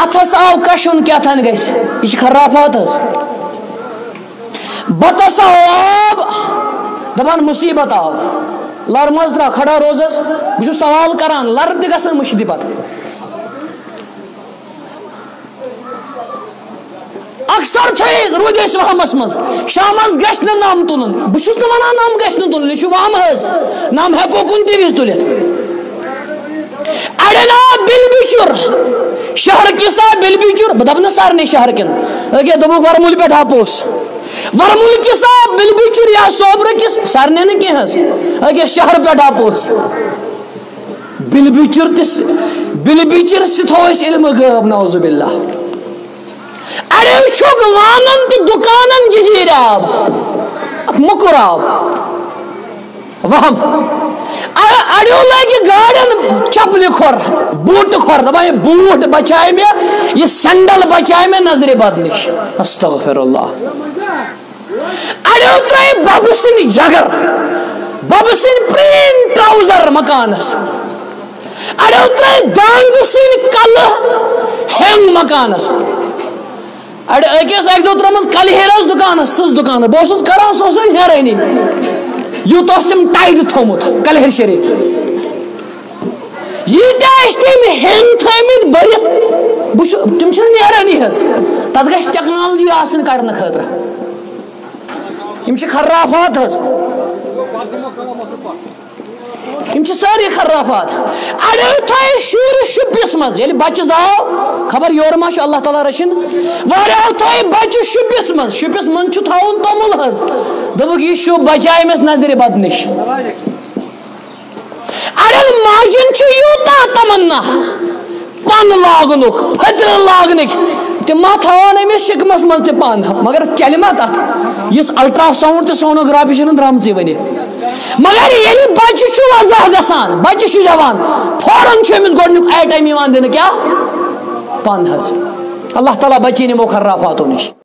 اتس آو کشن کیا تھن گس یہ خرافات بتس آو آب دپان مصیبت آو لر مز درا کھڑا روزس بہ سوال کران لر تہ گژھن مشدِ پتہ اکثر تھے رود اس وہمس مز شامس گژھِ نہٕ نم تلن بہ چھُس نہٕ ونان نم گژھِ نہٕ تلن یہ چھُ وہم حظ نم ہیکو کُنہِ تہِ وِزِ تُلِتھ اڑین آو بل بچر شہر کس آو بل بچر بہ دپ نہٕ سارنٕے شہر کٮ۪ن أکیاہ دوٚپُکھ ورمُل پٮ۪ٹھ آو پوٚژھ ورمُل کس آو بل بچر یا صوبرٕ کس سارنٕے نہٕ کینٛہہ حظ أکیاہ شہر پٮ۪ٹھ آو پوٚژھ بل بچر سۭتۍ تھوٚو اَسہِ علمِ غٲب نعوذ باللہ اڑیو چھُکھ وانن تہٕ دُکانن ججیٖر آب اکھ موٚکُر آب وہم اڑیو لگہِ گاڑین چپلہِ کھۄر بوٗٹہٕ کھۄر دپان یہِ بوٗٹ بچایہِ مےٚ یہِ سینڈل بچایہِ مےٚ نظرِ بد نِش استغفر اللہ اڑیو ترٛٲے ببہٕ سٕنٛدۍ جگر ببہٕ سٕنٛدۍ پرٛٲنۍ ٹراوزر مکانس اڑیو ترٛٲے دانگہٕ سٕنٛدۍ کلہٕ ہینگ مکانس أکِس اکہِ دۄہ ترٲومٕژ کلہٕ ہیرس دُکانس سٕژ دُکانس بہٕ اوسُس کران سُہ اوس ہیرٲنی یوٗت اوس تٔمۍ ٹایٹ تھوٚمُت کلہر شریف ییٖتیاہ ٲسۍ تٔمۍ ہینگ تھٲمٕتۍ بٔرِتھ تِم چھِنہٕ نیرٲنی حظ تتھ گژھِ ٹیکنالوجی آسٕنۍ کڑنہٕ خٲطرٕ یِم چھِ خرافات حظ یِم چھِ سٲری خرافات اڑیو تھٲے شُرۍ شُپِس منٛز ییٚلہِ بچہِ زاو خبر یورٕ ما چھُ اللہ تعالیٰ رٔچھِنۍ واریاہو تھٲے بچہِ شُپِس منٛز چھُ تھاوُن توٚمُل حظ دوٚپُکھ یہِ شُپ بچایہِ مےٚ نظرِ بد نِش اڑٮ۪ن ماجٮ۪ن چھُ یوٗتاہ تمنا پن لاگنُک پھٔترٕ لاگنٕکۍ تِم ما تھاوان أمِس شِکمس منٛز تہِ پن مگر چلہِ ما تتھ یُس الٹرا ساوُنڈ تہٕ سونوگرافی چھنہٕ درامژٕے ؤنِتھ مگر ییٚلہِ بچہِ چھُ وضع گژھان بچہِ چھُ جوان فوراً چھُ أمِس گۄڈنیُک ایٹم یِوان دِنہٕ کیاہ پن حظ اللہ تعالیٰ بچٲیِن یِمو خرافاتو نِش